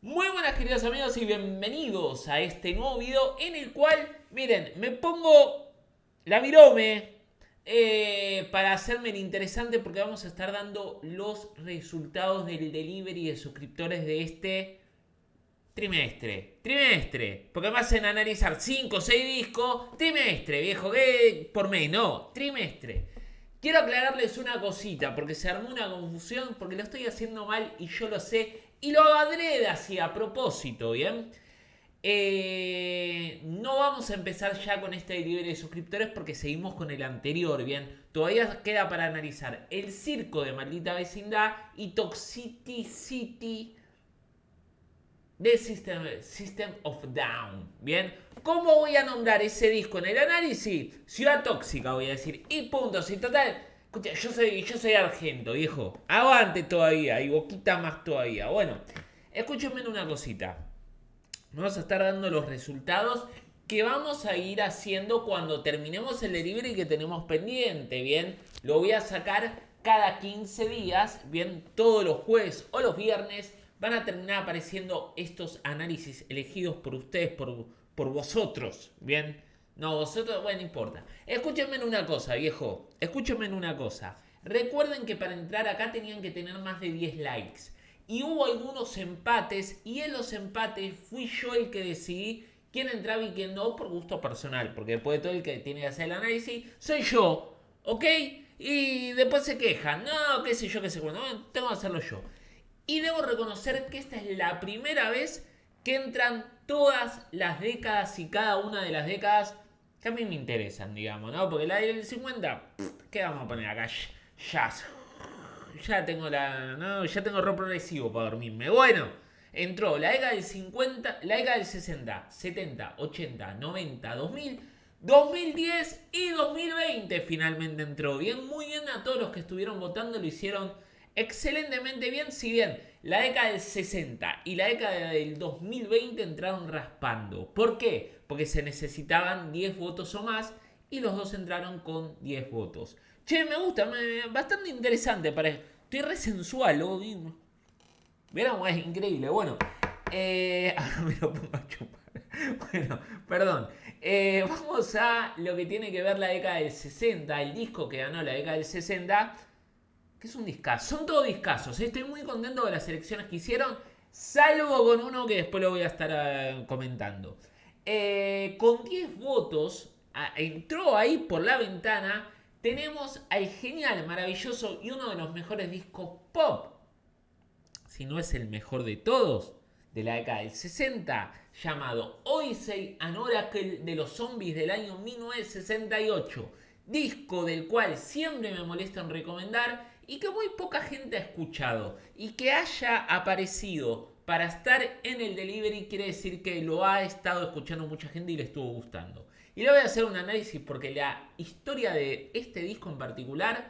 Muy buenas queridos amigos y bienvenidos a este nuevo video en el cual, miren, me pongo la virome para hacerme el interesante porque vamos a estar dando los resultados del delivery de suscriptores de este trimestre, porque me hacen analizar 5 o 6 discos, trimestre, viejo, que por mes, no, trimestre. Quiero aclararles una cosita, porque se armó una confusión, porque lo estoy haciendo mal y yo lo sé, y lo adrede así a propósito, ¿bien? No vamos a empezar ya con este delivery de suscriptores porque seguimos con el anterior, ¿bien? Todavía queda para analizar El Circo de Maldita Vecindad y Toxicity de System of Down, ¿bien? ¿Cómo voy a nombrar ese disco en el análisis? Ciudad Tóxica voy a decir, y punto, si total. Escucha, yo soy argento, viejo. Avante todavía, y boquita más todavía. Bueno, escúchenme una cosita. Vamos a estar dando los resultados que vamos a ir haciendo cuando terminemos el delivery que tenemos pendiente, ¿bien? Lo voy a sacar cada 15 días, ¿bien? Todos los jueves o los viernes van a terminar apareciendo estos análisis elegidos por ustedes, por vosotros, ¿bien? No, vosotros, bueno, no importa. Escúchenme en una cosa, viejo. Escúchenme en una cosa. Recuerden que para entrar acá tenían que tener más de 10 likes. Y hubo algunos empates y en los empates fui yo el que decidí quién entraba y quién no por gusto personal. Porque después de todo el que tiene que hacer el análisis soy yo, ¿ok? Y después se quejan. No, qué sé yo, qué sé cuándo. Bueno, tengo que hacerlo yo. Y debo reconocer que esta es la primera vez que entran todas las décadas y cada una de las décadas que a mí me interesan, digamos, ¿no? Porque la del 50, ¿qué vamos a poner acá? Jazz. Ya tengo ya tengo rock progresivo para dormirme. Bueno, entró la década del 50, la década del 60, 70, 80, 90, 2000, 2010 y 2020 finalmente entró. Bien, muy bien a todos los que estuvieron votando, lo hicieron excelentemente bien, si bien la década del 60 y la década del 2020 entraron raspando. ¿Por qué? Porque se necesitaban 10 votos o más y los dos entraron con 10 votos. Che, me gusta, bastante interesante. Estoy re sensual, ¿no? Verán, es increíble. Bueno, ahora me lo pongo a chupar. Bueno, perdón. Vamos a lo que tiene que ver la década del 60, el disco que ganó la década del 60. Que es un discazo, son todos discazos, ¿eh? Estoy muy contento de las selecciones que hicieron, salvo con uno que después lo voy a estar comentando. Con 10 votos, entró ahí por la ventana, tenemos al genial, maravilloso y uno de los mejores discos pop, si no es el mejor de todos, de la década del 60, llamado Odyssey and Oracle de los Zombies del año 1968. Disco del cual siempre me molesta en recomendar y que muy poca gente ha escuchado. Y que haya aparecido para estar en el delivery quiere decir que lo ha estado escuchando mucha gente y le estuvo gustando. Y le voy a hacer un análisis porque la historia de este disco en particular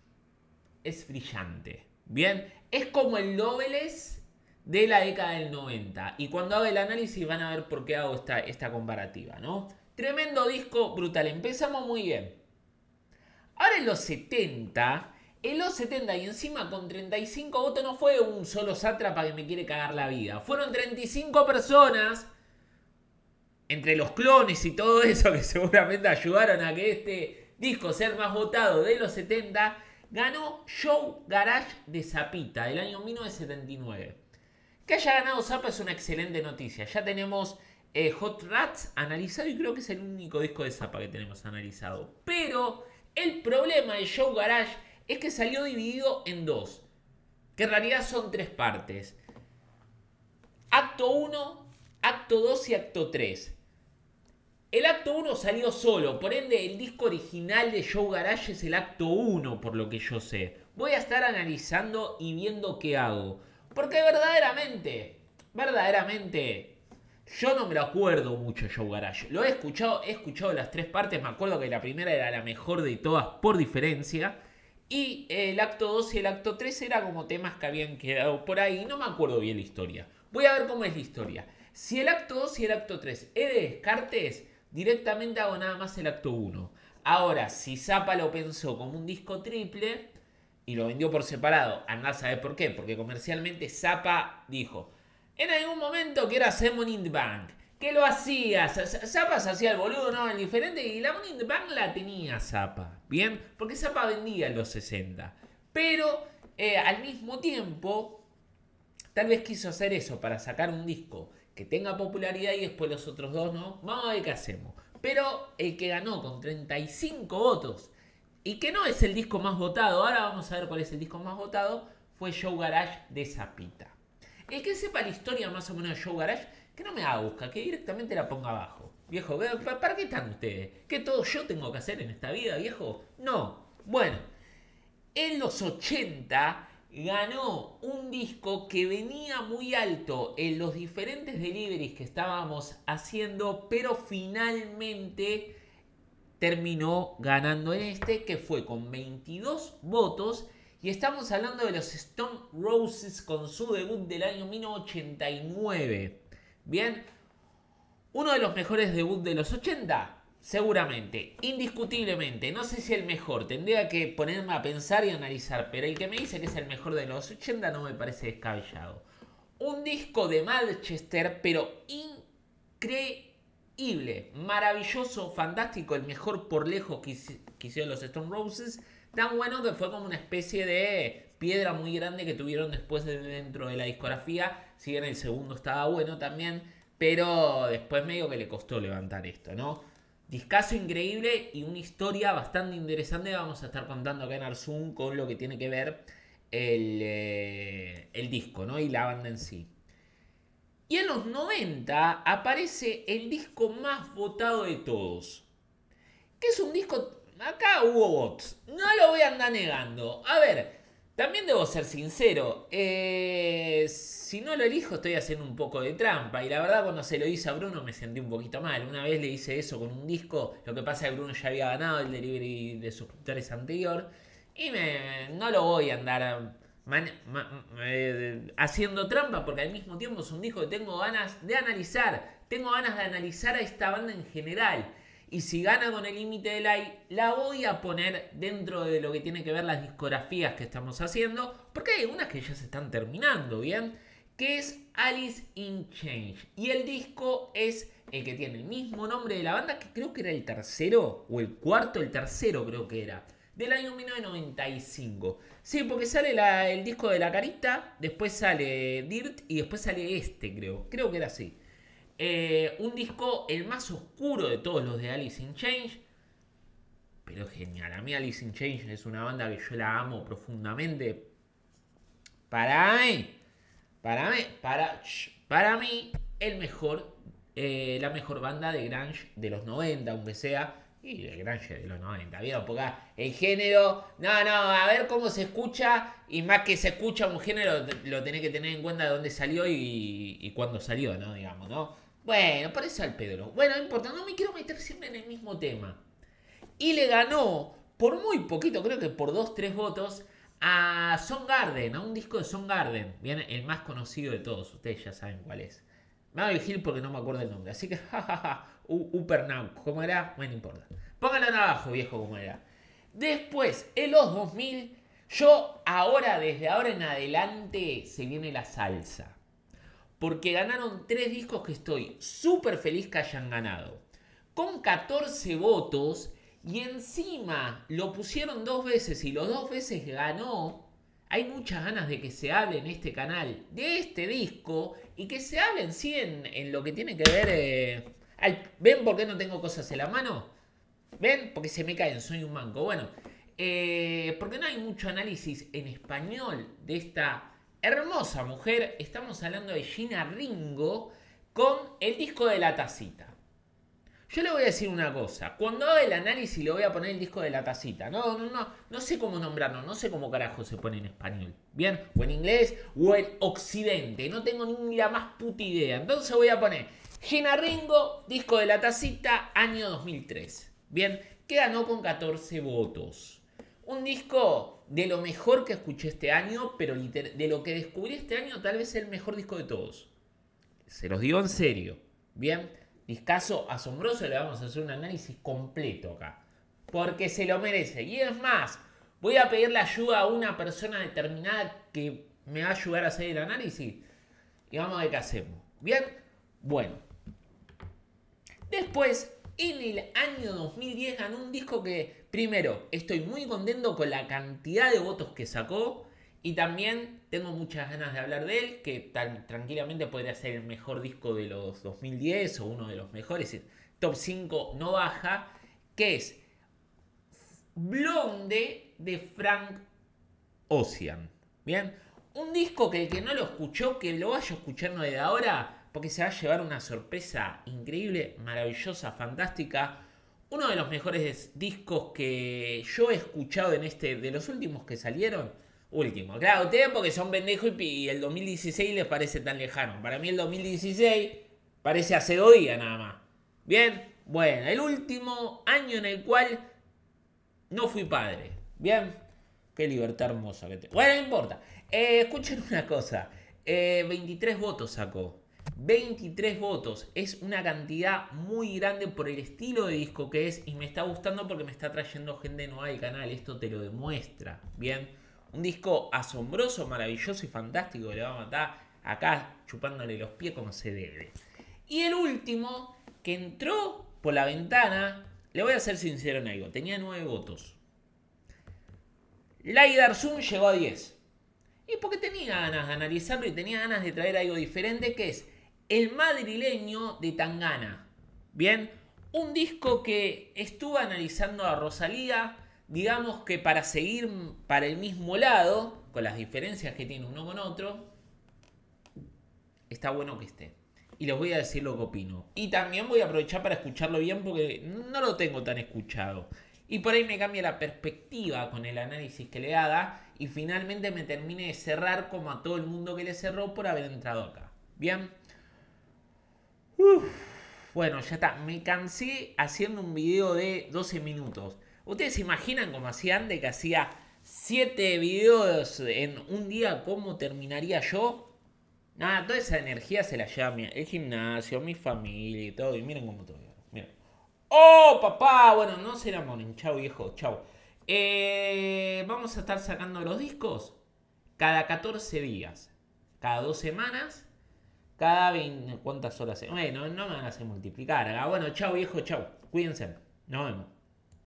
es brillante. Bien, es como el Novelist de la década del 90. Y cuando hago el análisis van a ver por qué hago esta comparativa, ¿no? Tremendo disco, brutal. Empezamos muy bien. Ahora en los 70 y encima con 35 votos no fue un solo sátrapa que me quiere cagar la vida. Fueron 35 personas, entre los clones y todo eso que seguramente ayudaron a que este disco sea el más votado de los 70, ganó Show Garage de Zapita del año 1979. Que haya ganado Zappa es una excelente noticia. Ya tenemos Hot Rats analizado y creo que es el único disco de Zappa que tenemos analizado. Pero el problema de Show Garage es que salió dividido en dos, que en realidad son tres partes. Acto 1, Acto 2 y Acto 3. El Acto 1 salió solo, por ende el disco original de Show Garage es el Acto 1, por lo que yo sé. Voy a estar analizando y viendo qué hago. Porque verdaderamente, yo no me lo acuerdo mucho Show Garage. Lo he escuchado las tres partes. Me acuerdo que la primera era la mejor de todas por diferencia. Y el acto 2 y el acto 3 era como temas que habían quedado por ahí. No me acuerdo bien la historia. Voy a ver cómo es la historia. Si el acto 2 y el acto 3 es de Descartes, directamente hago nada más el acto 1. Ahora, si Zappa lo pensó como un disco triple y lo vendió por separado, andá a saber por qué. Porque comercialmente Zappa dijo: En algún momento quiero hacer Money in the Bank. ¿Qué lo hacía? Zappa se hacía el boludo, no, el diferente. Y la Money in the Bank la tenía Zappa. Bien, porque Zappa vendía en los 60. Pero al mismo tiempo, tal vez quiso hacer eso para sacar un disco que tenga popularidad y después los otros dos no. Vamos a ver qué hacemos. Pero el que ganó con 35 votos y que no es el disco más votado, ahora vamos a ver cuál es el disco más votado, fue Show Garage de Zapita. El que sepa la historia más o menos de Show Garage, que no me haga busca, que directamente la ponga abajo. Viejo, ¿para qué están ustedes? ¿Qué todo yo tengo que hacer en esta vida, viejo? No. Bueno, en los 80 ganó un disco que venía muy alto en los diferentes deliveries que estábamos haciendo, pero finalmente terminó ganando en este, que fue con 22 votos. Y estamos hablando de los Stone Roses con su debut del año 1989. Bien, uno de los mejores debuts de los 80, seguramente, indiscutiblemente. No sé si el mejor, tendría que ponerme a pensar y analizar, pero el que me dice que es el mejor de los 80 no me parece descabellado. Un disco de Manchester, pero increíble, maravilloso, fantástico, el mejor por lejos que hicieron los Stone Roses. Tan bueno que fue como una especie de piedra muy grande que tuvieron después dentro de la discografía. Si bien el segundo estaba bueno también, pero después medio que le costó levantar esto, ¿no? Discazo increíble y una historia bastante interesante. Vamos a estar contando acá en Arzum con lo que tiene que ver el disco, ¿no? Y la banda en sí. Y en los 90 aparece el disco más votado de todos. Que es un disco... Acá hubo bots. No lo voy a andar negando. A ver, también debo ser sincero. Si no lo elijo estoy haciendo un poco de trampa. Y la verdad cuando se lo hice a Bruno me sentí un poquito mal. Una vez le hice eso con un disco. Lo que pasa es que Bruno ya había ganado el delivery de suscriptores anterior. Y no lo voy a andar haciendo trampa porque al mismo tiempo es un disco que tengo ganas de analizar. Tengo ganas de analizar a esta banda en general. Y si gana con el límite del AI, la voy a poner dentro de lo que tiene que ver las discografías que estamos haciendo. Porque hay algunas que ya se están terminando, ¿bien? Que es Alice in Chains. Y el disco es el que tiene el mismo nombre de la banda, que creo que era el tercero, o el cuarto, el tercero creo que era. Del año 1995. Sí, porque sale el disco de la carita, después sale Dirt y después sale este, creo. Creo que era así. Un disco el más oscuro de todos los de Alice in Chains, pero genial. A mí Alice in Chains es una banda que yo la amo profundamente. Para mí el mejor, la mejor banda de grunge de los 90, aunque sea, y de grunge de los 90, ¿vieron? Porque el género, a ver cómo se escucha, y más que se escucha un género, lo tenés que tener en cuenta de dónde salió y cuándo salió, ¿no? Digamos, ¿no? Bueno, por eso al Pedro. Bueno, no importa, no me quiero meter siempre en el mismo tema. Y le ganó, por muy poquito, creo que por 2-3 votos, a Soundgarden, a un disco de Soundgarden. Bien, el más conocido de todos, ustedes ya saben cuál es. Me voy a elegir porque no me acuerdo el nombre, así que jajaja, Upernaut, ¿cómo era? Bueno, no importa. Pónganlo en abajo, viejo, cómo era. Después, en los 2000, desde ahora en adelante, se viene la salsa. Porque ganaron 3 discos que estoy súper feliz que hayan ganado. Con 14 votos. Y encima lo pusieron 2 veces y los 2 veces ganó. Hay muchas ganas de que se hable en este canal de este disco. Y que se hable en sí en lo que tiene que ver... ¿Ven por qué no tengo cosas en la mano? ¿Ven? Porque se me caen, soy un manco. Bueno, porque no hay mucho análisis en español de esta hermosa mujer. Estamos hablando de Gina Ringo con el disco de La Tacita. Yo le voy a decir una cosa. Cuando haga el análisis le voy a poner el disco de La Tacita. No sé cómo nombrarlo. No sé cómo carajo se pone en español. ¿Bien? O en inglés o en occidente. No tengo ni la más puta idea. Entonces voy a poner Gina Ringo, disco de La Tacita, año 2003. Bien, que ganó con 14 votos. Un disco de lo mejor que escuché este año, pero de lo que descubrí este año, tal vez el mejor disco de todos. Se los digo en serio. Bien, discazo asombroso, le vamos a hacer un análisis completo acá. Porque se lo merece. Y es más, voy a pedirle ayuda a una persona determinada que me va a ayudar a hacer el análisis. y vamos a ver qué hacemos. ¿Bien? Bueno. Después, en el año 2010 ganó un disco que, primero, estoy muy contento con la cantidad de votos que sacó. Y también tengo muchas ganas de hablar de él, que tranquilamente podría ser el mejor disco de los 2010 o uno de los mejores. Top 5 no baja, que es Blonde de Frank Ocean. Bien, un disco que el que no lo escuchó, que lo vaya escuchando desde ahora, porque se va a llevar una sorpresa increíble, maravillosa, fantástica. Uno de los mejores discos que yo he escuchado de los últimos que salieron. Último, claro, ustedes porque son pendejos y el 2016 les parece tan lejano. Para mí el 2016 parece hace 2 días nada más. Bien, bueno, el último año en el cual no fui padre. Bien, qué libertad hermosa que tengo. Bueno, no importa. Escuchen una cosa. 23 votos sacó. 23 votos. Es una cantidad muy grande por el estilo de disco que es. Y me está gustando porque me está trayendo gente nueva al canal. Esto te lo demuestra. Bien. Un disco asombroso, maravilloso y fantástico que le va a matar acá chupándole los pies como se debe. Y el último que entró por la ventana, le voy a ser sincero en algo, tenía 9 votos. Laidar Zoom llegó a 10. Y porque tenía ganas de analizarlo y tenía ganas de traer algo diferente, que es El madrileño de Tangana. Bien, un disco que estuve analizando a Rosalía. Digamos que para seguir para el mismo lado, con las diferencias que tiene uno con otro, está bueno que esté. Y les voy a decir lo que opino. Y también voy a aprovechar para escucharlo bien porque no lo tengo tan escuchado. Y por ahí me cambia la perspectiva con el análisis que le haga. Y finalmente me termine de cerrar como a todo el mundo que le cerró por haber entrado acá. Bien. Bueno, ya está. Me cansé haciendo un video de 12 minutos. ¿Ustedes se imaginan cómo hacía antes, que hacía 7 videos en un día? ¿Cómo terminaría yo? Nada, toda esa energía se la lleva el gimnasio, mi familia y todo. Y miren cómo todo. Miren. ¡Oh, papá! Bueno, no se enamoren. Chau, viejo. Chau. Vamos a estar sacando los discos cada 14 días. Cada 2 semanas. Cada 20... ¿Cuántas horas? Bueno, no me van a hacer multiplicar. Bueno, chau, viejo. Chau. Cuídense. Nos vemos.